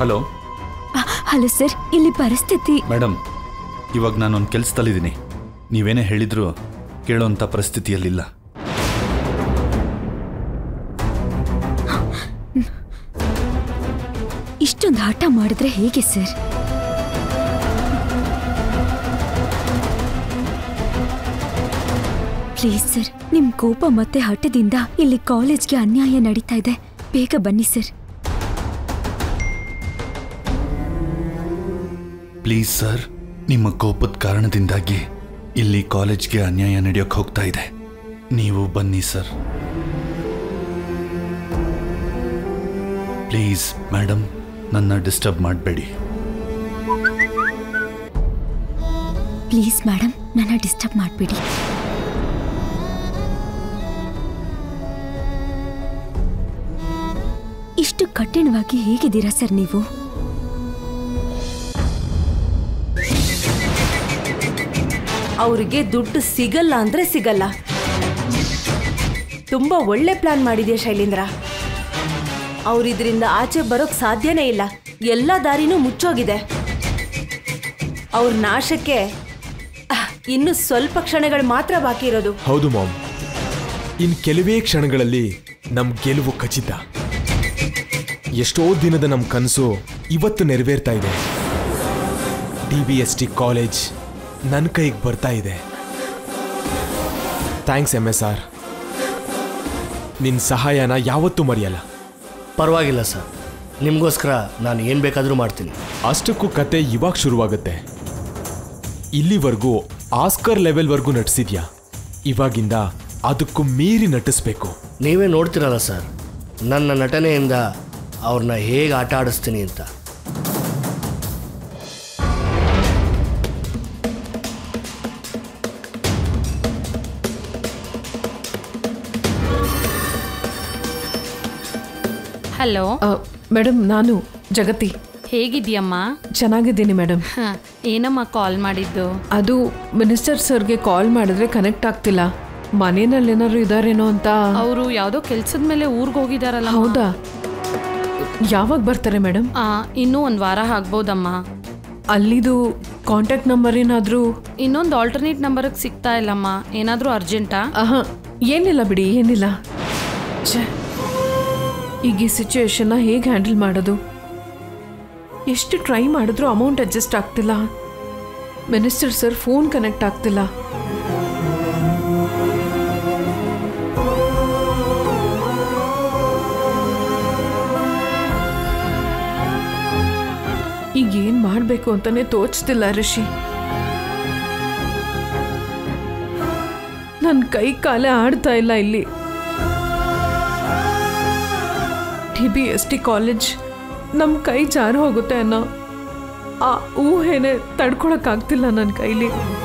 Hello hello sir, ಇಲ್ಲಿ ಪರಿಸ್ಥಿತಿ. Madam, ಇವಾಗ ನಾನೊಂದು ಕೆಲಸದಲ್ಲಿದ್ದೀನಿ. ನೀವೇನೇ ಹೇಳಿದ್ರು ಕೇಳೋಂಥ ಪರಿಸ್ಥಿತಿಯಲ್ಲಿಲ್ಲ. ಇಷ್ಟೊಂದು ಹಠ ಮಾಡಿದ್ರೆ ಹೇಗೆ ಸರ್? ಪ್ಲೀಸ್ ಸರ್, ನಿಮ್ ಕೋಪ ಮತ್ತೆ ಹಠದಿಂದ ಇಲ್ಲಿ ಕಾಲೇಜ್ಗೆ ಅನ್ಯಾಯ ನಡೀತಾ ಇದೆ. ಬೇಗ ಬನ್ನಿ ಸರ್. ಪ್ಲೀಸ್ ಸರ್, ನಿಮ್ಮ ಕೋಪದ ಕಾರಣದಿಂದಾಗಿ ಇಲ್ಲಿ ಕಾಲೇಜ್ಗೆ ಅನ್ಯಾಯ ನಡೆಯೋಕೆ ಹೋಗ್ತಾ ಇದೆ. ನೀವು ಬನ್ನಿ ಸರ್. ಪ್ಲೀಸ್ ಮೇಡಮ್, ನನ್ನ ಡಿಸ್ಟರ್ಬ್ ಮಾಡಬೇಡಿ. ಪ್ಲೀಸ್ ಮೇಡಮ್, ನನ್ನ ಡಿಸ್ಟರ್ಬ್ ಮಾಡಬೇಡಿ. ಇಷ್ಟು ಕಠಿಣವಾಗಿ ಹೇಗಿದ್ದೀರಾ ಸರ್ ನೀವು? ಅವರಿಗೆ ದುಡ್ಡು ಸಿಗಲ್ಲ ಅಂದ್ರೆ ಸಿಗಲ್ಲ. ತುಂಬಾ ಒಳ್ಳೆ ಪ್ಲಾನ್ ಮಾಡಿದ್ಯಾ ಶೈಲೇಂದ್ರ. ಅವ್ರಿದ್ರಿಂದ ಆಚೆ ಬರೋಕ್ ಸಾಧ್ಯನೇ ಇಲ್ಲ. ಎಲ್ಲ ದಾರಿನೂ ಮುಚ್ಚೋಗಿದೆ. ಅವ್ರ ನಾಶಕ್ಕೆ ಇನ್ನು ಸ್ವಲ್ಪ ಕ್ಷಣಗಳು ಮಾತ್ರ ಬಾಕಿ ಇರೋದು. ಹೌದು ಮಾಮ್, ಇನ್ ಕೆಲವೇ ಕ್ಷಣಗಳಲ್ಲಿ ನಮ್ ಗೆಲುವು ಖಚಿತ. ಎಷ್ಟೋ ದಿನದ ನಮ್ ಕನಸು ಇವತ್ತು ನೆರವೇರ್ತಾ ಇದೆ. DBST ಕಾಲೇಜ್ ನನ್ನ ಕೈಗೆ ಬರ್ತಾ ಇದೆ. Thanks MSR. ನಿನ್ನ ಸಹಾಯನ ಯಾವತ್ತೂ ಮರೆಯಲ್ಲ. ಪರವಾಗಿಲ್ಲ ಸರ್, ನಿಮಗೋಸ್ಕರ ನಾನು ಏನು ಬೇಕಾದರೂ ಮಾಡ್ತೀನಿ. ಅಷ್ಟಕ್ಕೂ ಕತೆ ಇವಾಗ ಶುರುವಾಗುತ್ತೆ. ಇಲ್ಲಿವರೆಗೂ ಆಸ್ಕರ್ ಲೆವೆಲ್ವರೆಗೂ ನಟಿಸಿದ್ಯಾ, ಇವಾಗಿಂದ ಅದಕ್ಕೂ ಮೀರಿ ನಟಿಸ್ಬೇಕು. ನೀವೇ ನೋಡ್ತಿರಲ್ಲ ಸರ್, ನನ್ನ ನಟನೆಯಿಂದ ಅವ್ರನ್ನ ಹೇಗೆ ಆಟ ಆಡಿಸ್ತೀನಿ ಅಂತ. ಹಲೋ ಮೇಡಮ್, ನಾನು ಜಗತಿ. ಹೇಗಿದ್ಯಮ್ಮ? ಚೆನ್ನಾಗಿದ್ದೀನಿ ಮೇಡಮ್. ಏನಮ್ಮ ಕಾಲ್ ಮಾಡಿದ್ದು? ಅದು ಮಿನಿಸ್ಟರ್ ಸರ್ಗೆ ಕಾಲ್ ಮಾಡಿದ್ರೆ ಕನೆಕ್ಟ್ ಆಗ್ತಿಲ್ಲ. ಮನೆಯಲ್ಲಿ ಏನಾದ್ರು ಇದಾರೇನೋ ಅಂತ. ಅವರು ಯಾವುದೋ ಕೆಲ್ಸದ ಮೇಲೆ ಊರಿಗೆ ಹೋಗಿದಾರಲ್ಲ. ಹೌದಾ? ಯಾವಾಗ ಬರ್ತಾರೆ ಮೇಡಮ್? ಇನ್ನೂ ಒಂದು ವಾರ ಆಗ್ಬೋದಮ್ಮ. ಅಲ್ಲಿದು ಕಾಂಟ್ಯಾಕ್ಟ್ ನಂಬರ್ ಏನಾದರೂ? ಇನ್ನೊಂದು ಆಲ್ಟರ್ನೇಟ್ ನಂಬರ್ಗೆ ಸಿಗ್ತಾ ಇಲ್ಲಮ್ಮ. ಏನಾದರೂ ಅರ್ಜೆಂಟಾ? ಏನಿಲ್ಲ ಬಿಡಿ, ಏನಿಲ್ಲ. ಈಗ ಈ ಸಿಚುವೇಶನ್ನ ಹೇಗೆ ಹ್ಯಾಂಡಲ್ ಮಾಡೋದು? ಎಷ್ಟು ಟ್ರೈ ಮಾಡಿದ್ರೂ ಅಮೌಂಟ್ ಅಡ್ಜಸ್ಟ್ ಆಗ್ತಿಲ್ಲ. ಮಿನಿಸ್ಟರ್ ಸರ್ ಫೋನ್ ಕನೆಕ್ಟ್ ಆಗ್ತಿಲ್ಲ. ಈಗ ಏನ್ ಮಾಡಬೇಕು ಅಂತಾನೆ ತೋಚ್ತಿಲ್ಲ ಋಷಿ. ನನ್ನ ಕೈ ಕಾಲೇ ಆಡ್ತಾ ಇಲ್ಲ. ಇಲ್ಲಿ DBST ಕಾಲೇಜ್ ನಮ್ಮ ಕೈ ಜಾರು ಹೋಗುತ್ತೆ ಅನ್ನೋ ಆ ಊಹೆನೆ ತಡ್ಕೊಳಕ್ಕಾಗ್ತಿಲ್ಲ ನನ್ನ ಕೈಲಿ.